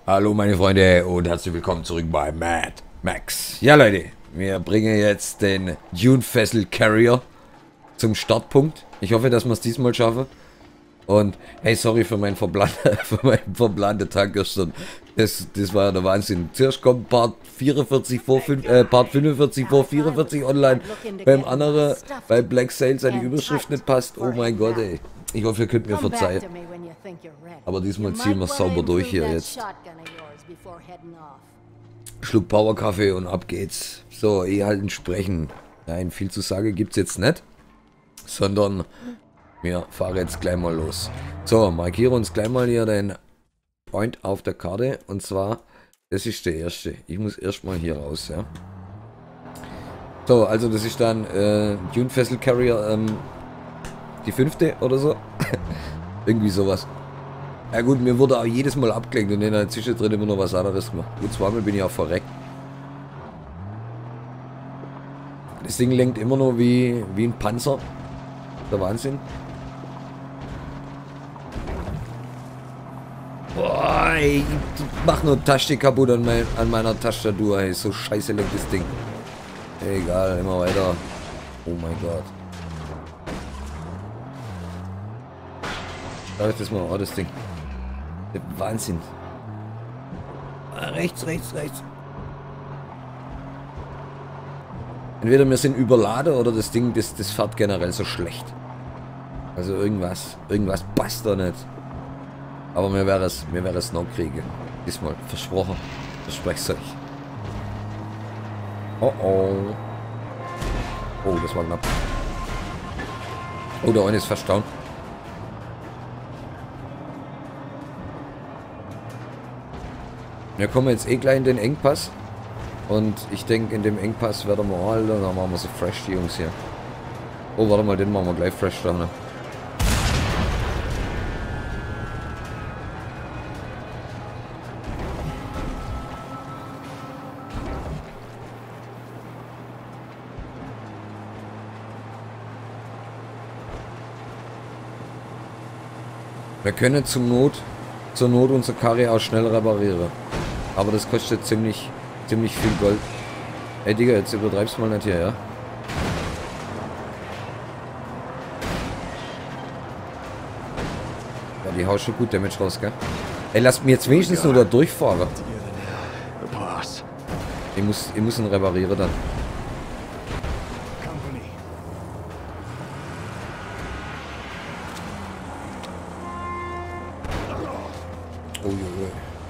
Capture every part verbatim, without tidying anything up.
Hallo meine Freunde und herzlich willkommen zurück bei Mad Max. Ja Leute, wir bringen jetzt den Dune Vessel Carrier zum Startpunkt. Ich hoffe, dass wir es diesmal schaffen. Und hey, sorry für meinen verplanten, für meinen verplanten Tag gestern. Das, das war ja der Wahnsinn. Zuerst kommt Part vierundvierzig vor fünf, äh, Part fünfundvierzig vor vierundvierzig online. Beim anderen, bei Black Sails, seine Überschrift nicht passt. Oh mein Gott, ey. Ich hoffe, ihr könnt mir verzeihen. Aber diesmal ziehen wir es sauber durch hier jetzt. Schluck Powerkaffee und ab geht's. So, eh halt entsprechend. Nein, viel zu sagen gibt's jetzt nicht. Sondern wir fahren jetzt gleich mal los. So, markiere uns gleich mal hier den Point auf der Karte. Und zwar, das ist der erste. Ich muss erstmal hier raus, ja. So, also das ist dann äh, Dune Vessel Carrier, ähm, die fünfte oder so. Irgendwie sowas. Ja gut, mir wurde auch jedes Mal abgelenkt und in der Zwischendrin immer noch was anderes gemacht. Gut, zweimal bin ich auch verreckt. Das Ding lenkt immer noch wie, wie ein Panzer. Der Wahnsinn. Boah, ey, ich mach nur Taste kaputt an, mein, an meiner Tastatur, ey. So scheiße lenkt das Ding. Egal, immer weiter. Oh mein Gott. Schau ich das mal an, das Ding. Der Wahnsinn. Ah, rechts, rechts, rechts. Entweder wir sind überladen oder das Ding, das, das fährt generell so schlecht. Also irgendwas, irgendwas passt da nicht. Aber mir wäre es, mir wäre es noch kriegen. Diesmal, versprochen. Verspreche es euch. Oh oh. Oh, das war knapp. Oh, der eine ist fast down. Wir kommen jetzt eh gleich in den Engpass. Und ich denke, in dem Engpass werden wir all, dann machen wir so fresh, die Jungs hier. Oh, warte mal, den machen wir gleich fresh da, ne? Wir können zum Not, zur Not unsere Karre auch schnell reparieren. Aber das kostet ziemlich, ziemlich viel Gold. Ey Digga, jetzt übertreibst du mal nicht hier, ja? Ja, die haut schon gut Damage raus, gell? Ey, lass mir jetzt wenigstens nur da durchfahren. Ich muss, ich muss ihn reparieren dann. Oh, Junge.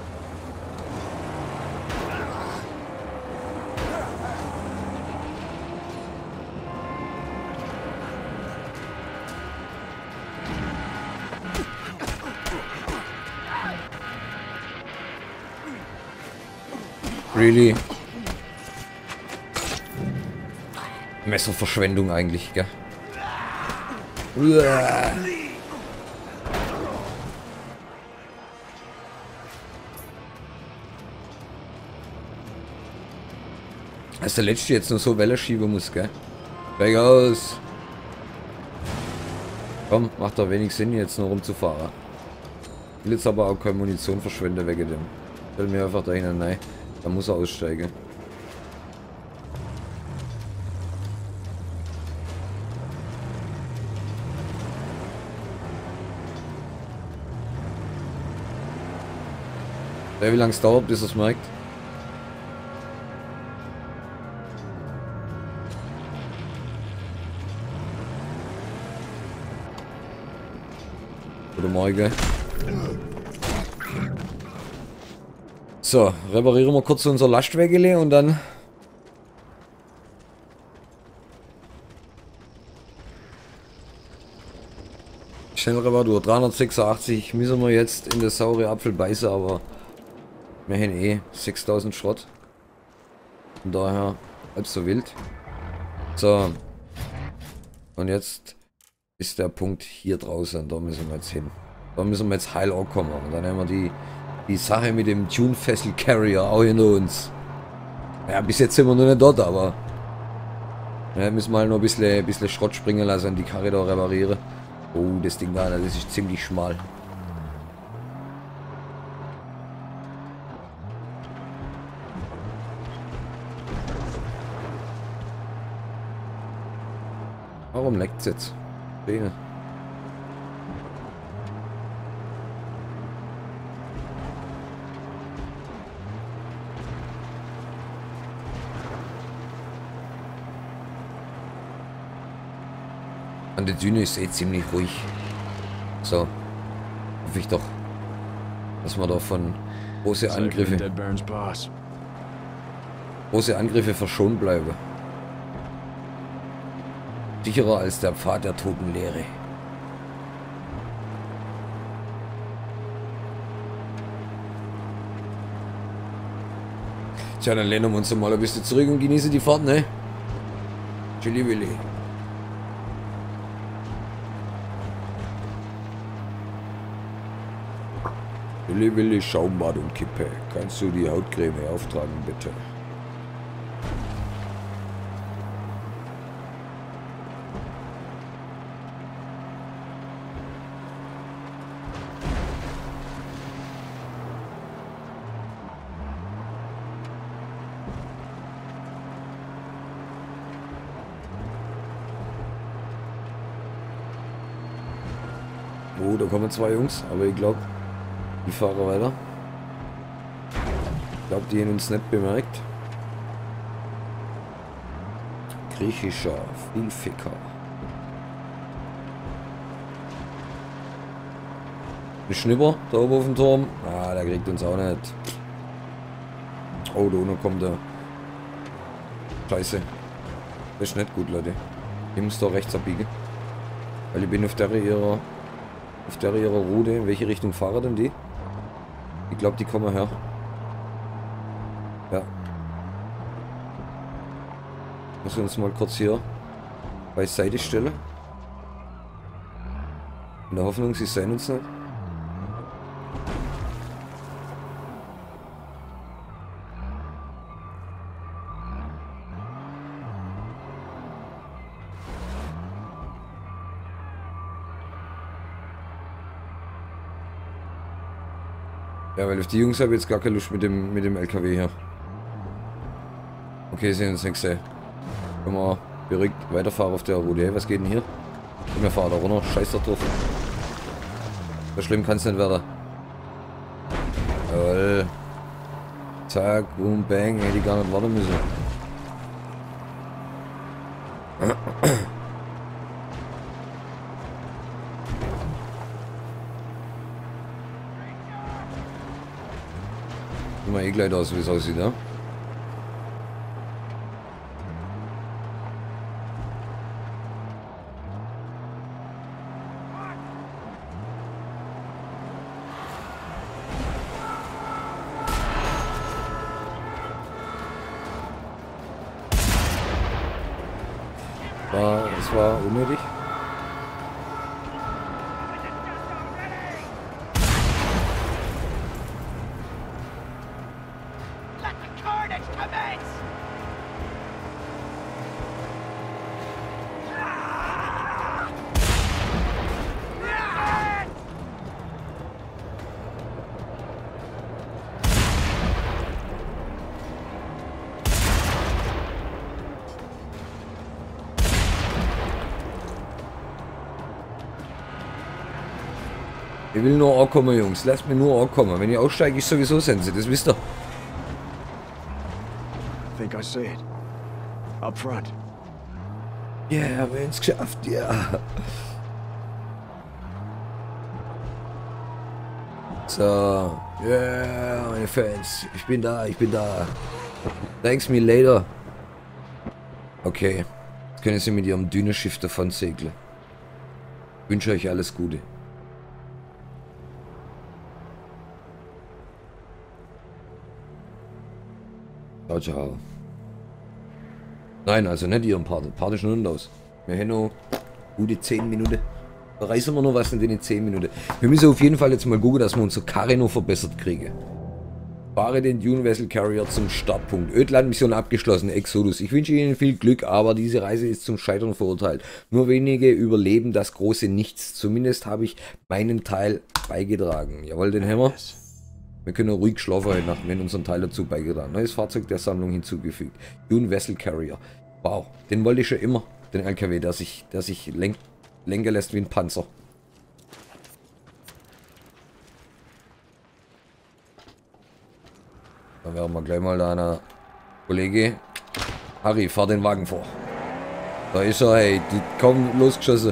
Really? Messerverschwendung eigentlich, gell? Uah. Als der letzte jetzt nur so Welle schieben muss, gell? Weg aus! Komm, macht doch wenig Sinn jetzt nur rumzufahren. Ich will jetzt aber auch keine Munition verschwenden wegen dem. Ich will mir einfach da hinein, nein. Da muss er aussteigen. Ja, wie lange es dauert, bis er es merkt? Oder morgen. So, reparieren wir kurz unser Lastwägele und dann Schnellreparatur. dreihundertsechsundachtzig müssen wir jetzt in das saure Apfel beißen, aber wir haben eh sechstausend Schrott. Von daher halb so wild. So. Und jetzt ist der Punkt hier draußen. Da müssen wir jetzt hin. Da müssen wir jetzt heil ankommen. Und dann haben wir die, die Sache mit dem Dune Vessel Carrier auch hinter uns. Ja, bis jetzt sind wir noch nicht dort, aber ja, müssen wir halt noch ein bisschen, ein bisschen Schrott springen lassen und die Karre da reparieren. Oh, das Ding da, das ist ziemlich schmal. Warum leckt es jetzt? Schöne. An der Düne ist eh ziemlich ruhig. So. Hoffe ich doch. Dass wir da von große Angriffe. Große Angriffe verschont bleiben. Sicherer als der Pfad der toten Leere. Tja, dann lehnen wir uns mal ein bisschen zurück und genießen die Fahrt, ne? Chili Willi. Willi Willi, Schaumbad und Kippe. Kannst du die Hautcreme auftragen, bitte? Oh, da kommen zwei Jungs, aber ich glaube, die fahren weiter. Ich glaube, die haben uns nicht bemerkt. Griechischer Vielficker. Ein Schnipper da oben auf dem Turm. Ah, der kriegt uns auch nicht. Oh, da unten kommt der. Scheiße. Das ist nicht gut, Leute. Ich muss da rechts abbiegen. Weil ich bin auf der ihrer. Auf der ihrer Route. In welche Richtung fahren denn die? Ich glaube, die kommen her. Ja. Müssen wir uns mal kurz hier beiseite stellen. In der Hoffnung, sie sehen uns nicht. Ja, weil auf die Jungs habe ich jetzt gar keine Lust mit dem, mit dem L K W hier. Okay, sehen uns nicht gesehen. Können wir beruhigt weiterfahren auf der Route. Hey, was geht denn hier? Und wir fahren da runter. Scheiß da drauf. So schlimm kann es nicht werden. Jawohl. Zack, boom, bang. Hätte ich gar nicht warten müssen. Sieht mal eh gleich aus, wie es aussieht, ja? War, es war unnötig. Ich will nur ankommen, Jungs. Lasst mich nur ankommen. Wenn ich aussteige, ist sowieso Sense. Das wisst ihr. I think I see it. Up front. Ja, yeah, haben wir es geschafft, ja. So. Ja, yeah, meine Fans. Ich bin da, ich bin da. Thanks me later. Okay. Jetzt können Sie mit Ihrem Dünenschiff davon segeln. Ich wünsche euch alles Gute. Ciao, ciao. Nein, also nicht ihren Part. Part ist noch nicht aus. Wir haben noch gute zehn Minuten. Da reißen wir noch was in den zehn Minuten. Wir müssen auf jeden Fall jetzt mal gucken, dass wir unsere Karre noch verbessert kriegen. Fahre den Dune Vessel Carrier zum Startpunkt. Ödland-Mission abgeschlossen, Exodus. Ich wünsche Ihnen viel Glück, aber diese Reise ist zum Scheitern verurteilt. Nur wenige überleben das große Nichts. Zumindest habe ich meinen Teil beigetragen. Jawohl, den Hammer. Wir können ruhig schlafen heute Nacht, wenn unseren Teil dazu beigetragen. Neues Fahrzeug der Sammlung hinzugefügt. Dune Vessel Carrier. Wow, den wollte ich schon immer. Den L K W, der sich, der sich lenk, lenken lässt wie ein Panzer. Da werden wir gleich mal da einer Kollege. Harry, fahr den Wagen vor. Da ist er, hey, die kaum losgeschossen.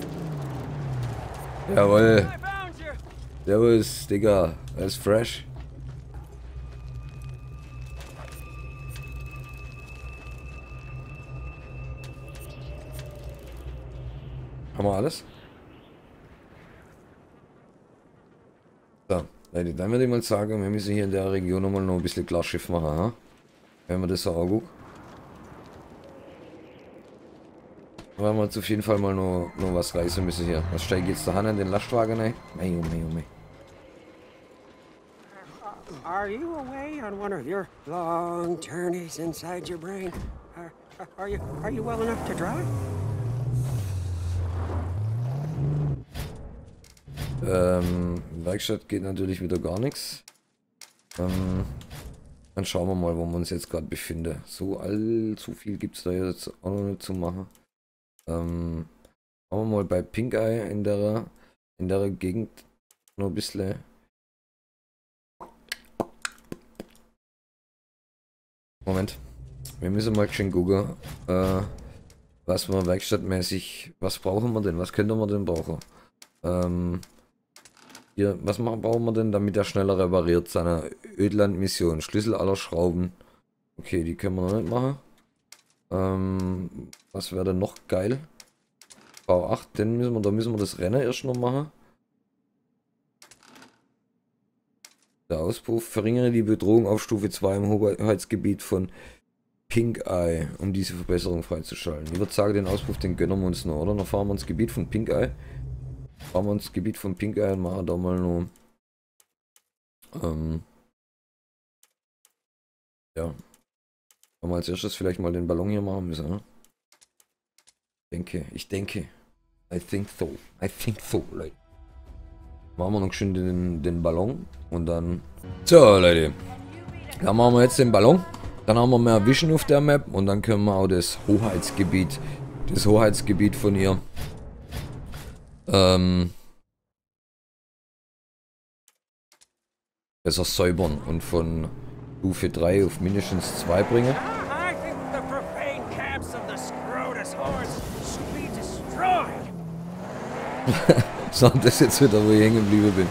Jawohl. Servus, Digga. Er ist fresh. Haben wir alles? So, Leute, dann würde ich mal sagen, wir müssen hier in der Region nochmal noch ein bisschen Klarschiff machen, ha? Wenn wir das so angucken. Da werden wir jetzt auf jeden Fall mal noch, noch was reißen müssen hier. Was steigt jetzt da an den Lastwagen ein? Mei, oh mei, oh mei. Are you away on one of your long journeys inside your brain? Are, are you are you well enough to drive? Ähm, Werkstatt geht natürlich wieder gar nichts. Ähm, dann schauen wir mal, wo wir uns jetzt gerade befinden. So allzu viel gibt es da jetzt auch noch nicht zu machen. Ähm, schauen wir mal bei Pink Eye in der, in der Gegend noch ein bisschen. Moment. Wir müssen mal schön gucken, äh, was wir werkstattmäßig, was brauchen wir denn, was könnte man denn brauchen? Ähm, hier, was machen, brauchen wir denn, damit er schneller repariert, seine Ödland-Mission? Schlüssel aller Schrauben. Okay, die können wir noch nicht machen. Ähm, was wäre denn noch geil? V acht, den müssen wir, da müssen wir das Rennen erst noch machen. Der Auspuff, verringere die Bedrohung auf Stufe zwei im Hoheitsgebiet von Pink Eye, um diese Verbesserung freizuschalten. Ich würde sagen, den Auspuff, den gönnen wir uns noch, oder? Dann fahren wir ins Gebiet von Pink Eye. Fahren wir ins Gebiet von Pink Eye und machen da mal noch. Ähm, ja. Haben wir als erstes vielleicht mal den Ballon hier machen müssen, ne? Ich denke, ich denke. I think so. I think so, Leute. Machen wir noch schön den, den Ballon und dann... So, Leute. Dann machen wir jetzt den Ballon. Dann haben wir mehr Vision auf der Map und dann können wir auch das Hoheitsgebiet, das Hoheitsgebiet von ihr ähm, besser säubern und von Stufe drei auf mindestens zwei bringen. So, das jetzt wieder, wo ich hängen geblieben bin.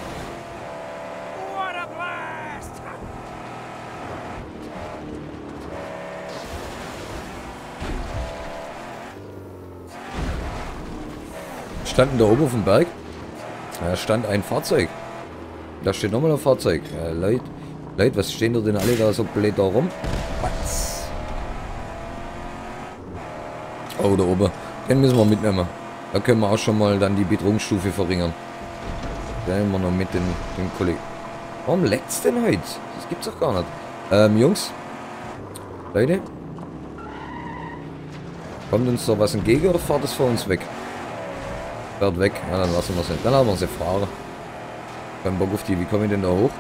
Standen da oben auf dem Berg? Da stand ein Fahrzeug. Da steht nochmal ein Fahrzeug. Ja, Leute, Leute, was stehen da denn alle da so blöd da rum? Was? Oh, da oben. Den müssen wir mitnehmen. Da können wir auch schon mal dann die Bedrohungsstufe verringern. Da nehmen wir noch mit den, den Kollegen. Warum leckt's denn heute? Das gibt's doch gar nicht. Ähm, Jungs. Leute. Kommt uns da was entgegen oder fahrt es vor uns weg? Fährt weg. Ja, dann lassen wir sie. Dann haben wir sie fahren. Kein Bock auf die. Wie komme ich denn da hoch?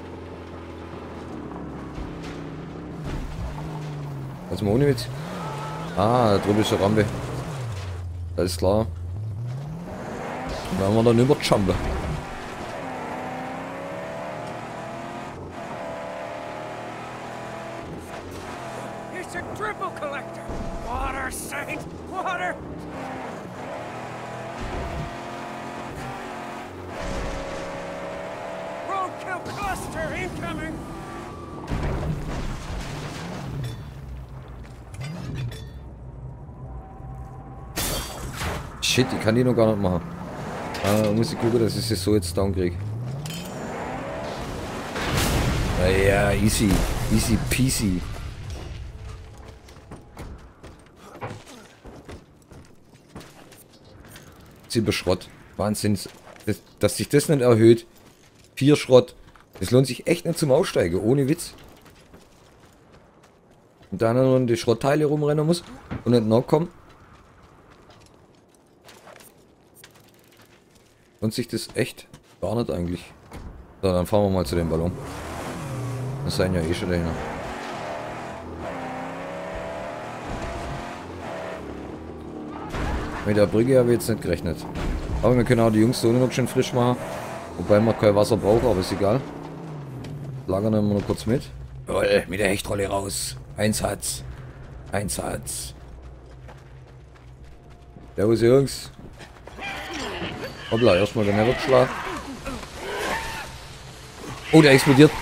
Was mal ohne Witz? Ah, da drüben ist eine Rampe. Alles klar. Dann werden wir dann überjumpen. It's a triple collector. Water, Saint, water. Roadkill cluster incoming. Shit, ich kann die noch gar nicht machen. Äh, muss ich gucken, dass ich sie so jetzt down kriege. Ja, easy. Easy peasy. Sieben Schrott. Wahnsinn. Das, dass sich das nicht erhöht. Vier Schrott. Das lohnt sich echt nicht zum Aussteigen. Ohne Witz. Und dann noch die Schrottteile rumrennen muss. Und nicht nachkommen. Lohnt sich das echt gar nicht eigentlich. So, dann fahren wir mal zu dem Ballon. Das seien ja eh schon dahin. Mit der Brücke habe ich jetzt nicht gerechnet. Aber wir können auch die Jungs so noch schön frisch machen. Wobei man kein Wasser braucht, aber ist egal. Lagern wir noch kurz mit. Jawohl, mit der Hechtrolle raus. Einsatz. Einsatz. Servus Jungs. Hoppla, erstmal der Mehrwertschlag. Oh, der explodiert.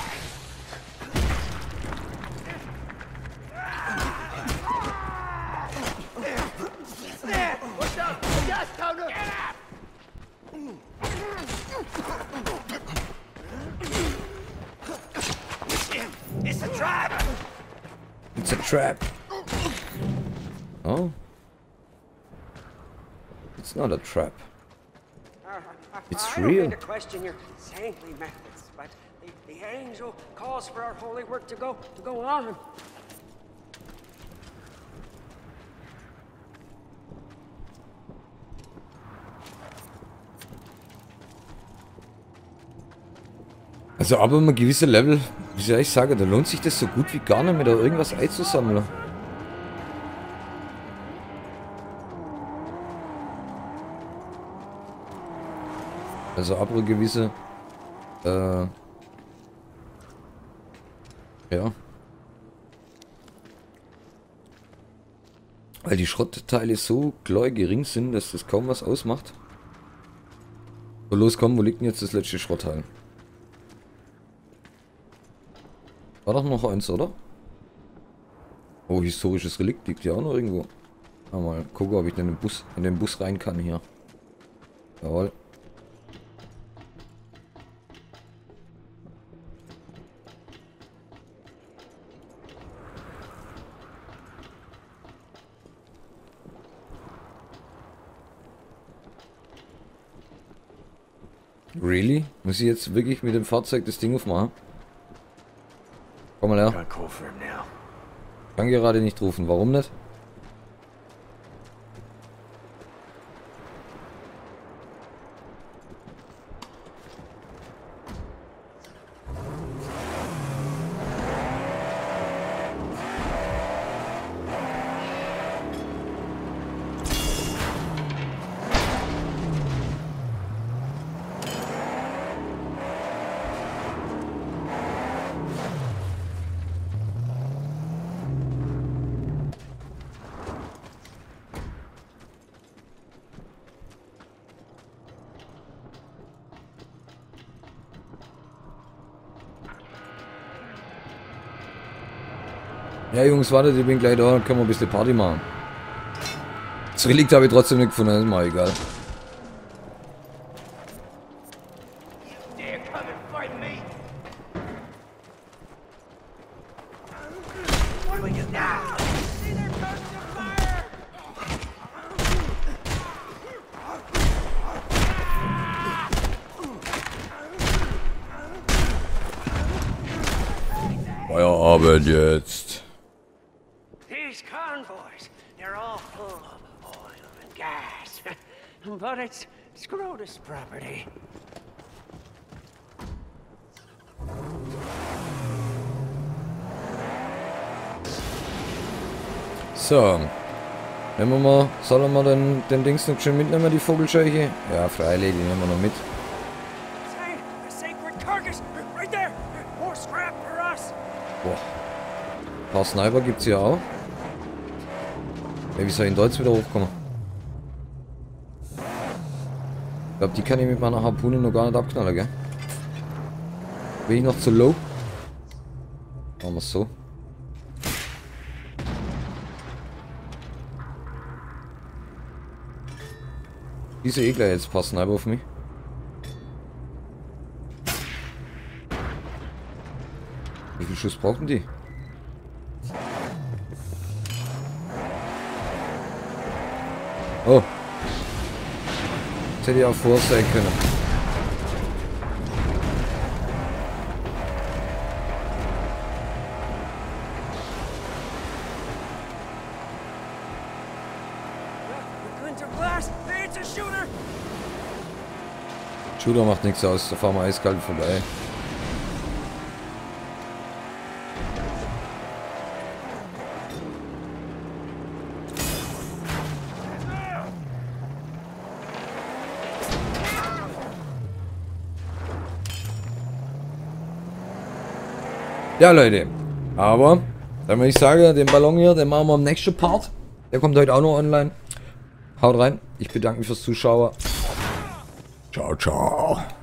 It's a trap! It's a trap. Oh. It's not a trap. It's I don't real. mean to question your saintly methods, but the, the angel calls for our holy work to go to go on. Also aber immer gewisse Level, wie soll ich sagen, da lohnt sich das so gut wie gar nicht mehr, da irgendwas einzusammeln. Also aber gewisse, äh, ja. Weil die Schrottteile so klar gering sind, dass das kaum was ausmacht. So, los, komm, wo liegt denn jetzt das letzte Schrottteil? War doch noch eins, oder? Oh, historisches Relikt liegt ja auch noch irgendwo. Mal gucken, ob ich in den Bus, in den Bus rein kann hier. Jawohl. Really? Muss ich jetzt wirklich mit dem Fahrzeug das Ding aufmachen? Komm mal her. Got cool for him now. Kann gerade nicht rufen. Warum nicht? Ja Jungs, wartet, ich bin gleich da, dann können wir ein bisschen Party machen. Das Relikt habe ich trotzdem nicht gefunden, ist mal egal. Feierabend jetzt. These convoys, they're all full of oil and gas. But it's Scrotus property. So. Nehmen wir mal, sollen wir den, den Dings noch schön mitnehmen, die Vogelscheuche? Ja, freilich, die nehmen wir noch mit. Say, a sacred carcass, right there. More scrap for us. Boah. Ein paar Sniper gibt's hier auch. Ja, wie soll ich denn da jetzt wieder hochkommen? Ich glaube, die kann ich mit meiner Harpune noch gar nicht abknallen, gell? Bin ich noch zu low? Machen wir es so. Diese eh gleich jetzt ein paar Sniper auf mich. Wie viel Schuss brauchen die? Oh. Das hätte ich auch vor sein können. Shooter macht nichts aus, da fahren wir eiskalt vorbei. Ja, Leute. Aber, dann würde ich sagen, den Ballon hier, den machen wir im nächsten Part. Der kommt heute auch noch online. Haut rein. Ich bedanke mich fürs Zuschauen. Ciao, ciao.